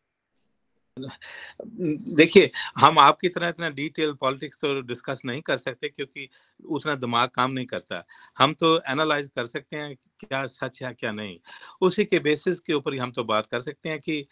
देखिए, हम आपकी तरह इतना डिटेल पॉलिटिक्स तो डिस्कस नहीं कर सकते क्योंकि उतना दिमाग काम नहीं करता। हम तो एनालाइज कर सकते हैं क्या सच है क्या नहीं, उसी के बेसिस के ऊपर ही हम तो बात कर सकते हैं कि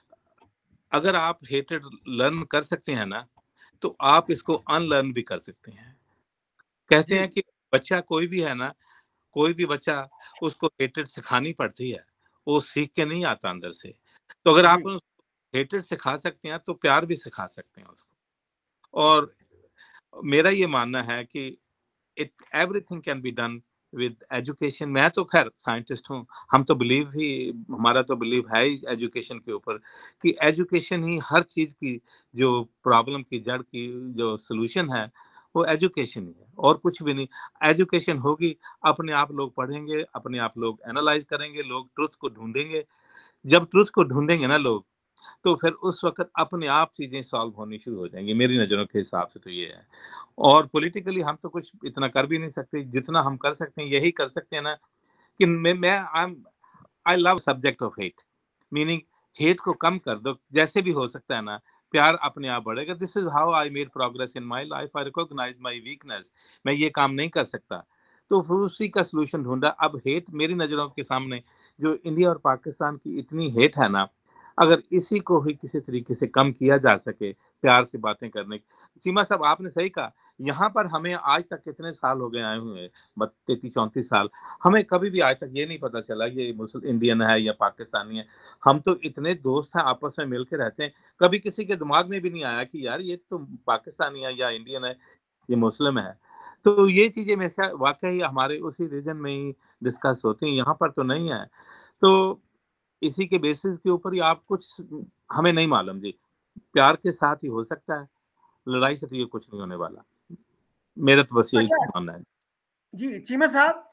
अगर आप हेटेड लर्न कर सकते हैं ना, तो आप इसको अनलर्न भी कर सकते हैं। कहते हैं कि बच्चा कोई भी है ना, कोई भी बच्चा, उसको हेटेड सिखानी पड़ती है, वो सीख के नहीं आता अंदर से। तो अगर आप हेटेड सिखा सकते हैं तो प्यार भी सिखा सकते हैं उसको। और मेरा ये मानना है कि it everything can be done with education. मैं तो खैर साइंटिस्ट हूँ, हम तो बिलीव ही, हमारा तो बिलीव है ही एजुकेशन के ऊपर कि एजुकेशन ही हर चीज़ की, जो प्रॉब्लम की जड़ की जो सोल्यूशन है वो एजुकेशन ही है और कुछ भी नहीं। एजुकेशन होगी, अपने आप लोग पढ़ेंगे, अपने आप लोग एनालाइज करेंगे, लोग ट्रुथ को ढूंढेंगे। जब ट्रुथ को ढूंढेंगे ना लोग, तो फिर उस वक्त अपने आप चीज़ें सॉल्व होनी शुरू हो जाएंगी। मेरी नज़रों के हिसाब से तो ये है। और पॉलिटिकली हम तो कुछ इतना कर भी नहीं सकते, जितना हम कर सकते हैं यही कर सकते हैं ना कि मैं मैं I am I love subject of hate, meaning hate को कम कर दो, जैसे भी हो सकता है ना, प्यार अपने आप बढ़ेगा। This is how I made progress in my life. I recognise my weakness, मैं ये काम नहीं कर सकता, तो फिर उसी का सोल्यूशन ढूंढा। अब हेट मेरी नज़रों के सामने जो इंडिया और पाकिस्तान की इतनी हेट है ना, अगर इसी को ही किसी तरीके से कम किया जा सके, प्यार से बातें करने। चीमा साहब आपने सही कहा, यहाँ पर हमें आज तक कितने साल हो गए आए हुए, तैतीस चौंतीस साल, हमें कभी भी आज तक ये नहीं पता चला ये मुस्लिम इंडियन है या पाकिस्तानी है। हम तो इतने दोस्त हैं, आपस में मिल के रहते हैं, कभी किसी के दिमाग में भी नहीं आया कि यार ये तो पाकिस्तानी है या इंडियन है, ये मुस्लिम है। तो ये चीज़ें मेरे वाकई हमारे उसी रीजन में ही डिस्कस होती हैं, यहाँ पर तो नहीं है। तो इसी के बेसिस के ऊपर ही आप कुछ, हमें नहीं मालूम जी, प्यार के साथ ही हो सकता है, लड़ाई से तो ये कुछ नहीं होने वाला। मेरा तो बस यही अच्छा, मानना है जी चीमा साहब,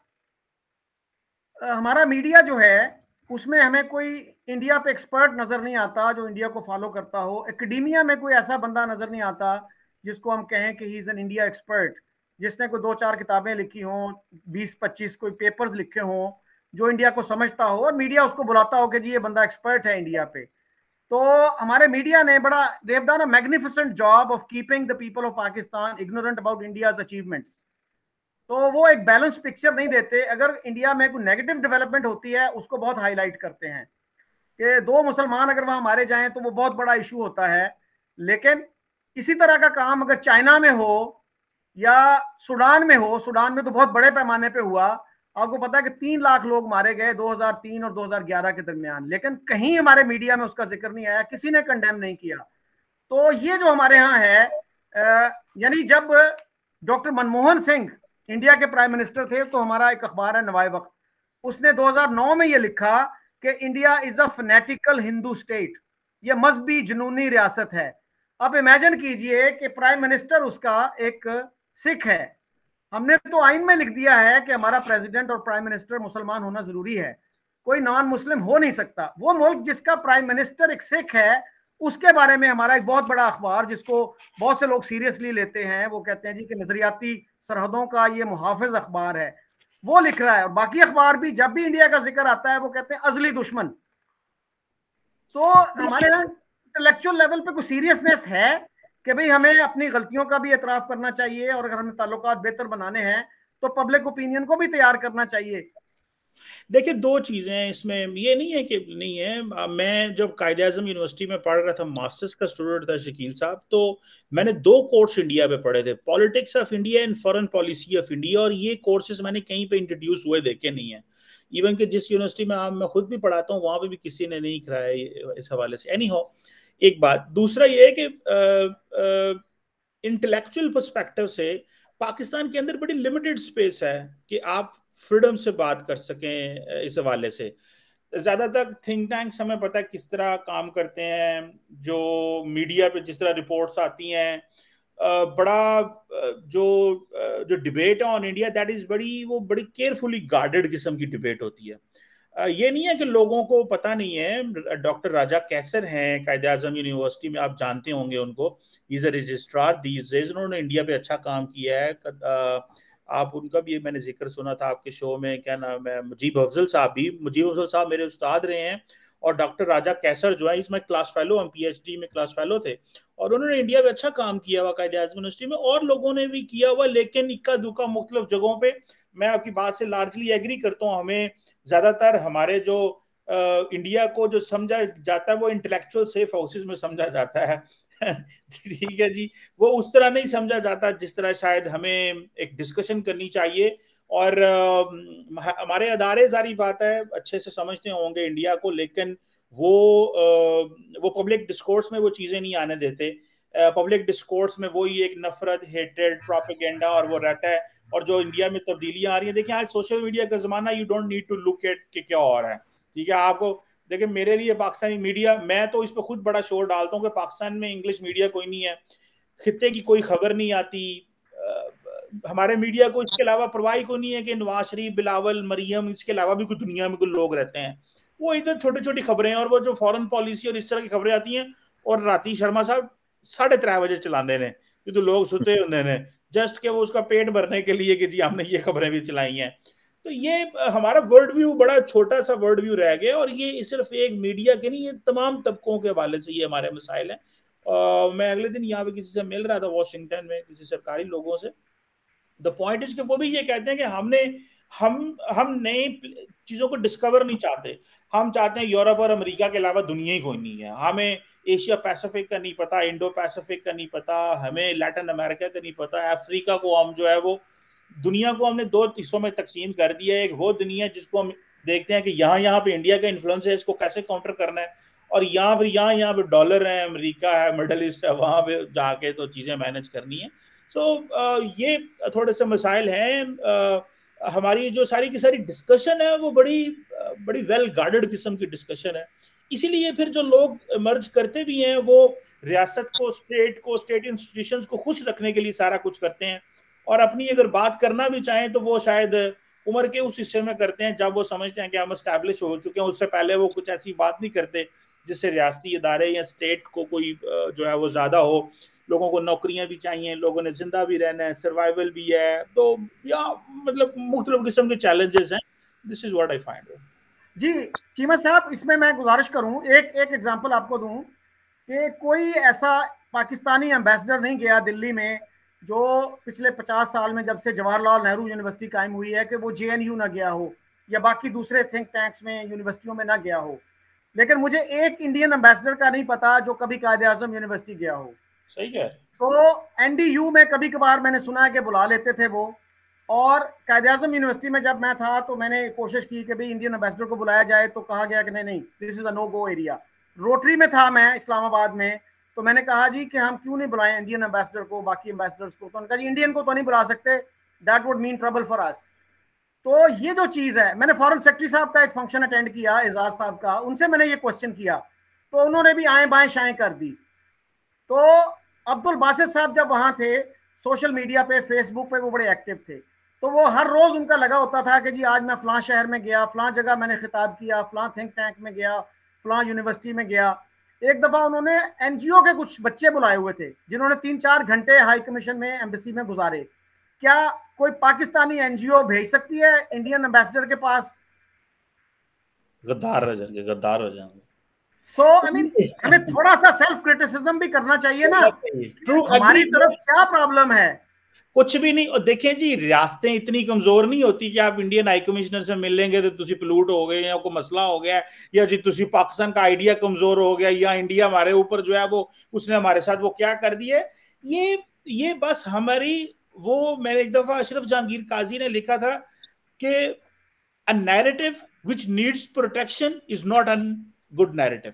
हमारा मीडिया जो है उसमें हमें कोई इंडिया पे एक्सपर्ट नजर नहीं आता जो इंडिया को फॉलो करता हो। एकेडमिया में कोई ऐसा बंदा नजर नहीं आता जिसको हम कहें कि he is an India expert, जिसने कोई दो चार किताबें लिखी हों, बीस पच्चीस कोई पेपर्स लिखे हों, जो इंडिया को समझता हो और मीडिया उसको बुलाता हो कि जी ये बंदा एक्सपर्ट है इंडिया पे। तो हमारे मीडिया ने बड़ा, they have done a magnificent job of keeping the people of Pakistan ignorant about India's achievements. तो वो एक बैलेंस पिक्चर नहीं देते। अगर इंडिया में कोई नेगेटिव डेवलपमेंट होती है उसको बहुत हाईलाइट करते हैं कि दो मुसलमान अगर वहां मारे जाएं तो वो बहुत बड़ा इशू होता है। लेकिन इसी तरह का काम अगर चाइना में हो या सूडान में हो, सूडान में तो बहुत बड़े पैमाने पे हुआ, आपको पता है कि तीन लाख लोग मारे गए दो हज़ार तीन और दो हज़ार ग्यारह के दरमियान, लेकिन कहीं हमारे मीडिया में उसका जिक्र नहीं आया, किसी ने कंडेम नहीं किया। तो ये जो हमारे यहाँ है, यानी जब डॉक्टर मनमोहन सिंह इंडिया के प्राइम मिनिस्टर थे तो हमारा एक अखबार है नवाए वक्त, उसने दो हज़ार नौ में ये लिखा कि India is a fanatical Hindu state, ये मजहबी जुनूनी रियासत है। अब इमेजिन कीजिए कि प्राइम मिनिस्टर उसका एक सिख है। हमने तो आइन में लिख दिया है कि हमारा प्रेसिडेंट और प्राइम मिनिस्टर मुसलमान होना जरूरी है, कोई नॉन मुस्लिम हो नहीं सकता। वो मुल्क जिसका प्राइम मिनिस्टर एक सिख है, उसके बारे में हमारा एक बहुत बड़ा अखबार जिसको बहुत से लोग सीरियसली लेते हैं, वो कहते हैं जी कि नजरियाती सरहदों का ये मुहाफिज अखबार है, वो लिख रहा है। और बाकी अखबार भी जब भी इंडिया का जिक्र आता है वो कहते हैं अजली दुश्मन। तो हमारे यहाँ इंटेलेक्चुअल लेवल पे कोई सीरियसनेस है कि भाई हमें अपनी गलतियों का भी एतराफ करना चाहिए और अगर हमें ताल्लुकात बेहतर बनाने हैं तो पब्लिक ओपिनियन को भी तैयार करना चाहिए। देखिए, दो चीजें हैं इसमें, ये नहीं है कि नहीं है। मैं जब कायदे आजम यूनिवर्सिटी में पढ़ रहा था, मास्टर्स का स्टूडेंट था शकील साहब, तो मैंने दो कोर्स इंडिया पे पढ़े थे, politics of India and foreign policy of India, और ये कोर्सेज मैंने कहीं पे इंट्रोड्यूस हुए देखे नहीं है। इवन कि जिस यूनिवर्सिटी में मैं खुद भी पढ़ाता हूँ वहां पे भी किसी ने नहीं कराया इस हवाले से। एनी हो, एक बात। दूसरा ये है कि इंटेलेक्चुअल पर्सपेक्टिव से पाकिस्तान के अंदर बड़ी लिमिटेड स्पेस है कि आप फ्रीडम से बात कर सकें इस हवाले से। ज्यादातर थिंक टैंक्स हमें पता है किस तरह काम करते हैं, जो मीडिया पे जिस तरह रिपोर्ट्स आती हैं, बड़ा जो जो डिबेट है ऑन इंडिया दैट इज बड़ी वो बड़ी केयरफुली गार्डेड किस्म की डिबेट होती है। ये नहीं है कि लोगों को पता नहीं है। डॉक्टर राजा कैसर हैं कायदे आजम यूनिवर्सिटी में, आप जानते होंगे उनको, is a registrar these days, उन्होंने इंडिया पे अच्छा काम किया है। आप उनका भी मैंने जिक्र सुना था आपके शो में, क्या नाम है, मुजीब अफजल साहब भी, मुजीब अफजल साहब मेरे उस्ताद रहे हैं, और डॉक्टर राजा कैसर जो है इसमें क्लास फेलो, हम पीएचडी में क्लास फेलो थे, और उन्होंने इंडिया में अच्छा काम किया हुआ कायदे आजम यूनिवर्सिटी में, और लोगों ने भी किया हुआ, लेकिन इक्का दुक्का मुख्तलिफ जगहों पे। मैं आपकी बात से लार्जली एग्री करता हूँ। हमें ज्यादातर हमारे जो आ, इंडिया को जो समझा जाता है वो इंटेलेक्चुअल सेफ हाउसेज में समझा जाता है ठीक है जी, वो उस तरह नहीं समझा जाता जिस तरह शायद हमें एक डिस्कशन करनी चाहिए। और आ, हमारे अदारे, जारी बात है, अच्छे से समझते होंगे इंडिया को, लेकिन वो आ, वो पब्लिक डिस्कोर्स में वो चीजें नहीं आने देते। पब्लिक डिस्कोर्स में वही एक नफरत, हेटेड, प्रोपेगेंडा और वो रहता है। और जो इंडिया में तब्दीलियां आ रही हैं, देखिए आज सोशल मीडिया का जमाना, you don't need to look at कि क्या हो रहा है, ठीक है। आपको देखिए, मेरे लिए पाकिस्तानी मीडिया, मैं तो इस पर खुद बड़ा शोर डालता हूँ कि पाकिस्तान में इंग्लिश मीडिया कोई नहीं है, खित्ते की कोई खबर नहीं आती, हमारे मीडिया को इसके अलावा परवाह को नहीं है कि नवाज शरीफ, बिलावल, मरियम, इसके अलावा भी कोई दुनिया में कोई लोग रहते हैं। वो इधर छोटी छोटी खबरें, और वो जो फॉरेन पॉलिसी और इस तरह की खबरें आती हैं, और राती शर्मा साहब साढ़े त्रै बजे चलाते हैं, तो लोग सुते होंगे ने, जस्ट के वो उसका पेट भरने के लिए कि जी हमने ये खबरें भी चलाई हैं। तो ये हमारा वर्ल्ड व्यू बड़ा छोटा सा वर्ल्ड व्यू रह गया, और ये सिर्फ एक मीडिया के नहीं, ये तमाम तबकों के हवाले से ये हमारे मसाइल हैं। Uh, मैं अगले दिन यहाँ पे किसी से मिल रहा था वॉशिंगटन में, किसी सरकारी लोगों से। द पॉइंट इज कि वो भी ये कहते हैं कि हमने हम हम नई चीजों को डिस्कवर नहीं चाहते, हम चाहते हैं यूरोप और अमेरिका के अलावा दुनिया ही कोई नहीं है। हमें एशिया पैसिफिक का नहीं पता, इंडो पैसिफिक का नहीं पता, हमें लैटिन अमेरिका का नहीं पता, अफ्रीका को हम जो है वो दुनिया को हमने दो हिस्सों में तकसीम कर दिया है। एक वो दुनिया जिसको हम देखते हैं कि यहाँ यहाँ पे इंडिया का इन्फ्लुएंस है, इसको कैसे काउंटर करना है, और यहाँ पर यहाँ यहाँ पे डॉलर है, अमेरिका है, मिडल ईस्ट है, वहां पे जाके तो चीजें मैनेज करनी है। सो so, uh, ये थोड़े से मसाइल हैं। uh, हमारी जो सारी की सारी डिस्कशन है वो बड़ी uh, बड़ी वेल गार्डेड किस्म की डिस्कशन है। इसीलिए फिर जो लोग मर्ज करते भी हैं वो रियासत को, स्टेट को, स्टेट इंस्टीट्यूशंस को खुश रखने के लिए सारा कुछ करते हैं, और अपनी अगर बात करना भी चाहें तो वो शायद उम्र के उस हिस्से में करते हैं जब वो समझते हैं कि हम एस्टैब्लिश हो चुके हैं। उससे पहले वो कुछ ऐसी बात नहीं करते जिससे रियासती इदारे या स्टेट को कोई जो है वो ज्यादा हो। लोगों को नौकरियां भी चाहिए, लोगों ने जिंदा भी रहना है, सर्वाइवल भी है, तो या मतलब मुख्तलिफ किस्म के चैलेंजेस हैं। This is what I find. जी चीमा साहब, इसमें मैं गुजारिश करूं, एक एक एग्जांपल आपको दूं कि कोई ऐसा पाकिस्तानी एम्बेसडर नहीं गया दिल्ली में जो पिछले पचास साल में जब से जवाहरलाल नेहरू यूनिवर्सिटी कायम हुई है कि वो जेएनयू ना गया हो या बाकी दूसरे थिंक टैंक्स में, यूनिवर्सिटियों में ना गया हो। लेकिन मुझे एक इंडियन एम्बेसडर का नहीं पता जो कभी कायदे आजम यूनिवर्सिटी गया हो। सही है। तो एनडीयू में कभी कभार मैंने सुना है कि बुला लेते थे वो, और कायदे आजम यूनिवर्सिटी में जब मैं था तो मैंने कोशिश की कि भाई इंडियन एम्बेसडर को बुलाया जाए, तो कहा गया कि नहीं नहीं, this is a no go area. Rotary में था मैं इस्लामाबाद में, तो मैंने कहा जी कि हम क्यों नहीं बुलाएं इंडियन एम्बेसडर को, बाकी एम्बेसडर्स को। तो उन्होंने कहा जी इंडियन को तो नहीं बुला सकते, that would mean trouble for us. तो ये जो चीज है, मैंने फॉरेन सेक्रेटरी साहब का एक फंक्शन अटेंड किया, एजाज साहब का, उनसे मैंने ये क्वेश्चन किया तो उन्होंने भी आए बाएं शाएं कर दी। तो अब्दुल बासित साहब जब वहां थे, सोशल मीडिया पे, फेसबुक पे वो बड़े एक्टिव थे, तो वो हर रोज उनका लगा होता था कि जी आज मैं फलां शहर में गया, फलां जगह मैंने खिताब किया, फलां थिंक टैंक में गया, फलां यूनिवर्सिटी में गया। एक दफा उन्होंने एनजीओ के कुछ बच्चे बुलाए हुए थे जिन्होंने तीन चार घंटे हाई कमीशन में, एम्बेसी में गुजारे। क्या कोई पाकिस्तानी एनजीओ भेज सकती है इंडियन एम्बेसडर के पास? गद्दार हो जाएंगे, गद्दार हो जाएंगे। सो आई मीन हमें थोड़ा सा सेल्फ क्रिटिसिज्म भी करना चाहिए ना, ट्रू, हमारी तरफ क्या प्रॉब्लम है। कुछ भी नहीं। और देखें जी, रियासतें इतनी कमजोर नहीं होती कि आप इंडियन हाई कमिश्नर से मिल लेंगे तो तुसी पलूट हो गए, या कोई मसला हो गया, या जी तुसी पाकिस्तान का आइडिया कमजोर हो गया, या इंडिया हमारे ऊपर जो है वो उसने हमारे साथ वो क्या कर दिए। ये ये बस हमारी वो, मैंने एक दफा अशरफ जहांगीर काजी ने लिखा था कि a narrative which needs protection is not a good narrative.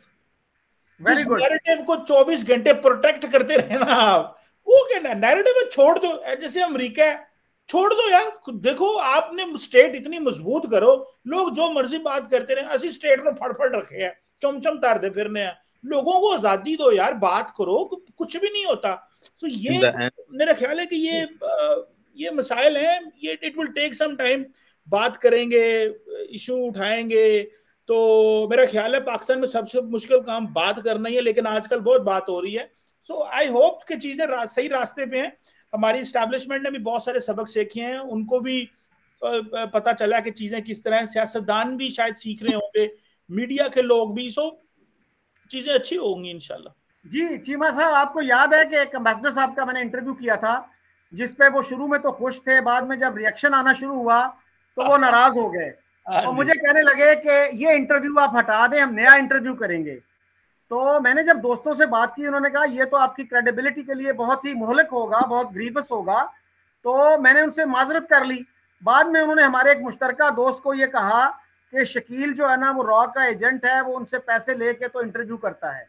जिस नैरेटिव को चौबीस घंटे प्रोटेक्ट करते रहना आप, वो क्या नैरेटिव छोड़ दो। जैसे अमेरिका है, छोड़ दो यार। देखो आपने स्टेट इतनी मजबूत करो, लोग जो मर्जी बात करते रहे, असि स्टेट को फड़फड़ रखे है, चमचम तारते फिरने हैं, लोगों को आजादी दो यार, बात करो, कुछ भी नहीं होता। तो ये मेरा ख्याल है कि ये ये मसाइल हैं, ये it will take some time, बात करेंगे, इशू उठाएंगे। तो मेरा ख्याल है पाकिस्तान में सबसे मुश्किल काम बात करना ही है, लेकिन आजकल बहुत बात हो रही है। सो आई होप कि चीजें रा, सही रास्ते पे हैं। हमारी इस्टेब्लिशमेंट ने भी बहुत सारे सबक सीखे हैं, उनको भी पता चला कि चीजें किस तरह हैं, सियासतदान भी शायद सीख रहे होंगे, मीडिया के लोग भी। सो चीजें अच्छी होंगी इंशाल्लाह। जी चीमा साहब, आपको याद है कि एक एम्बेसडर साहब का मैंने इंटरव्यू किया था, जिसपे वो शुरू में तो खुश थे, बाद में जब रिएक्शन आना शुरू हुआ तो वो नाराज हो गए और मुझे कहने लगे कि ये इंटरव्यू आप हटा दें, हम नया इंटरव्यू करेंगे। तो मैंने जब दोस्तों से बात की, उन्होंने कहा ये तो आपकी क्रेडिबिलिटी के लिए बहुत ही मोहलक होगा, बहुत ग्रीवस होगा। तो मैंने उनसे माजरत कर ली। बाद में उन्होंने हमारे एक मुश्तरका दोस्त को ये कहा कि शकील जो है ना वो रॉ का एजेंट है, वो उनसे पैसे लेके तो इंटरव्यू करता है।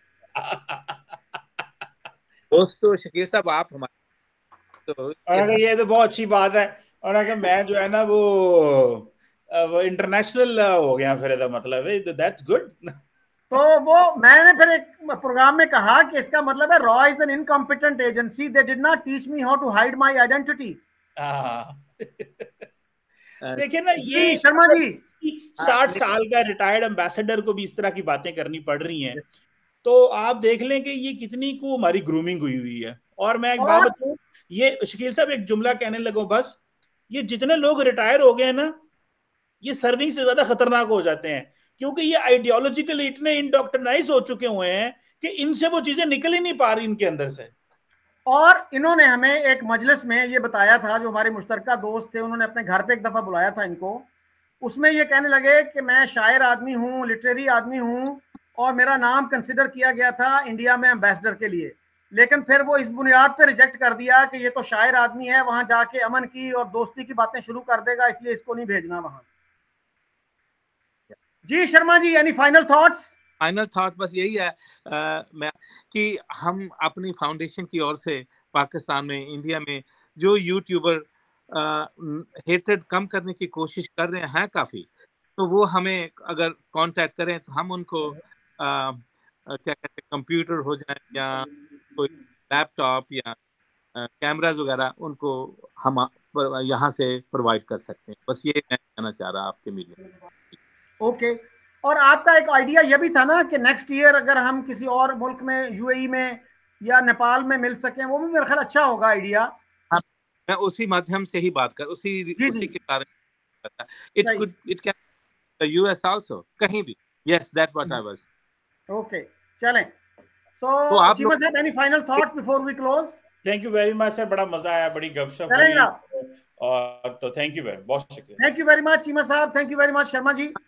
दोस्तों शकील साहब आप हमारे तो और ये तो बहुत अच्छी बात है। और अगर मैं जो है ना वो वो इंटरनेशनल हो गया फिर तो मतलब है, दैट्स गुड। तो वो मैंने फिर एक प्रोग्राम में कहा कि इसका मतलब है रॉ is an incompetent agency, they did not teach me how to hide my identity. देखिए ना, ये शर्मा जी साठ साल का रिटायर्ड एम्बेसडर को भी इस तरह की बातें करनी पड़ रही हैं, तो आप देख लें कि ये कितनी को हमारी ग्रूमिंग हुई हुई है। और मैं एक बात बताऊं, ये शकील साहब एक जुमला कहने लगो बस, ये जितने लोग रिटायर हो गए ना, ये सर्विंग से ज्यादा खतरनाक हो जाते हैं, क्योंकि ये आइडियोलॉजिकली इतने इंडोक्ट्रिनाइज हो चुके हुए हैं कि इनसे वो चीजें निकल ही नहीं पा रही इनके अंदर से। और इन्होंने हमें एक मजलिस में ये बताया था, जो हमारे मुश्तरका दोस्त थे, उन्होंने अपने घर पे एक दफा बुलाया था इनको। उसमें ये कहने लगे कि मैं शायर आदमी हूँ, लिटरेरी आदमी हूँ, और मेरा नाम कंसिडर किया गया था इंडिया में एम्बेसडर के लिए, लेकिन फिर वो इस बुनियाद पे रिजेक्ट कर दिया कि ये तो शायर आदमी है, वहां जाके अमन की और दोस्ती की बातें शुरू कर देगा, इसलिए इसको नहीं भेजना वहां। जी शर्मा जी, यानी फाइनल थॉट्स? फाइनल थॉट बस यही है आ, मैं कि हम अपनी फाउंडेशन की ओर से पाकिस्तान में, इंडिया में जो यूट्यूबर हेटेड कम करने की कोशिश कर रहे हैं काफ़ी, तो वो हमें अगर कांटेक्ट करें तो हम उनको आ, क्या कहते हैं, कंप्यूटर हो जाए या कोई लैपटॉप या कैमराज वगैरह, उनको हम यहाँ से प्रोवाइड कर सकते हैं। बस ये मैं कहना चाह रहा आपके मीडिया। Okay okay. और आपका एक आइडिया ये भी था ना कि नेक्स्ट ईयर अगर हम किसी और मुल्क में, यूएई में या नेपाल में मिल सकें, वो भी मेरा ख्याल अच्छा होगा आइडिया। मैं उसी माध्यम से ही बात कर, उसी जी उसी जी. के कारण it could it can US also, कहीं भी। Yes that what I was. Okay चलें। सो चीमा साहब, any final thoughts before we close? Thank you very much sir, बड़ा मजा आया, बड़ी गपशप हुई, और तो थैंक यू वेरी बहुत शुक्रिया। Thank you very much Cheema साहब, thank you very much Sharma ji.